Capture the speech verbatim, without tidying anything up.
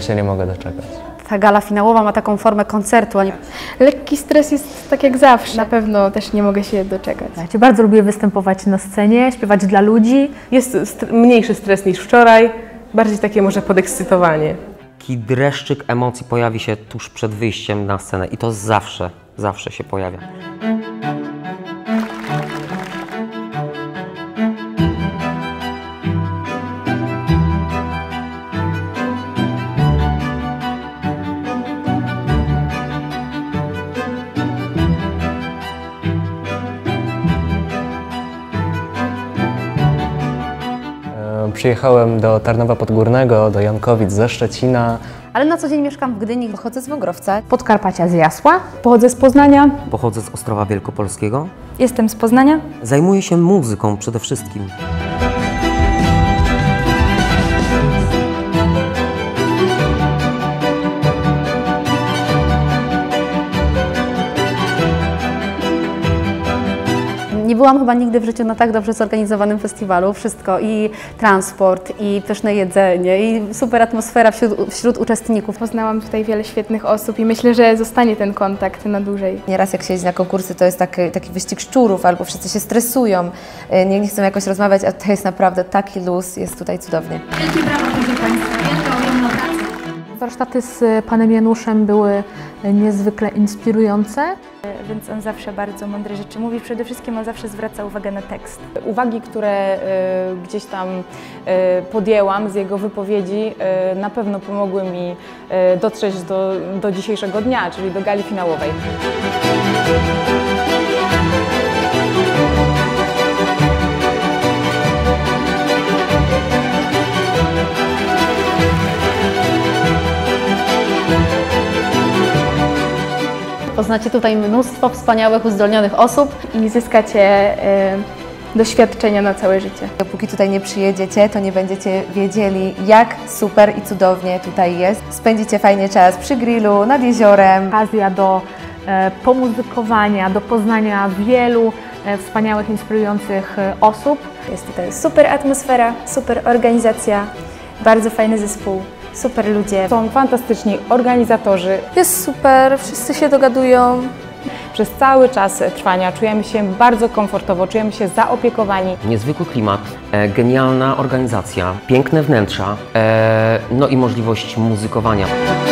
się nie mogę doczekać. Ta gala finałowa ma taką formę koncertu, a nie... Lekki stres jest tak jak zawsze. Na pewno też nie mogę się doczekać. Ja bardzo lubię występować na scenie, śpiewać dla ludzi. Jest st mniejszy stres niż wczoraj, bardziej takie może podekscytowanie. Taki dreszczyk emocji pojawi się tuż przed wyjściem na scenę i to zawsze, zawsze się pojawia. Przyjechałem do Tarnowa Podgórnego, do Jankowic ze Szczecina. Ale na co dzień mieszkam w Gdyni. Pochodzę z Wągrowca. Podkarpacia z Jasła. Pochodzę z Poznania. Pochodzę z Ostrowa Wielkopolskiego. Jestem z Poznania. Zajmuję się muzyką przede wszystkim. Nie byłam chyba nigdy w życiu na tak dobrze zorganizowanym festiwalu. Wszystko, i transport, i pyszne jedzenie, i super atmosfera wśród, wśród uczestników. Poznałam tutaj wiele świetnych osób i myślę, że zostanie ten kontakt na dłużej. Nieraz jak się jeździ na konkursy, to jest taki, taki wyścig szczurów, albo wszyscy się stresują, nie, nie chcą jakoś rozmawiać, a to jest naprawdę taki luz, jest tutaj cudownie. Wielkie brawa, proszę Państwa, wielka ogromna praca. Warsztaty z panem Januszem były niezwykle inspirujące. Więc on zawsze bardzo mądre rzeczy mówi. Przede wszystkim on zawsze zwraca uwagę na tekst. Uwagi, które y, gdzieś tam y, podjęłam z jego wypowiedzi, y, na pewno pomogły mi y, dotrzeć do, do dzisiejszego dnia, czyli do gali finałowej. Poznacie tutaj mnóstwo wspaniałych, uzdolnionych osób. I zyskacie y, doświadczenia na całe życie. Dopóki tutaj nie przyjedziecie, to nie będziecie wiedzieli, jak super i cudownie tutaj jest. Spędzicie fajnie czas przy grillu, nad jeziorem. Okazja do e, pomuzykowania, do poznania wielu e, wspaniałych, inspirujących e, osób. Jest tutaj super atmosfera, super organizacja, bardzo fajny zespół, super ludzie. Są fantastyczni organizatorzy. Jest super, wszyscy się dogadują. Przez cały czas trwania czujemy się bardzo komfortowo, czujemy się zaopiekowani. Niezwykły klimat, e, genialna organizacja, piękne wnętrza, e, no i możliwość muzykowania.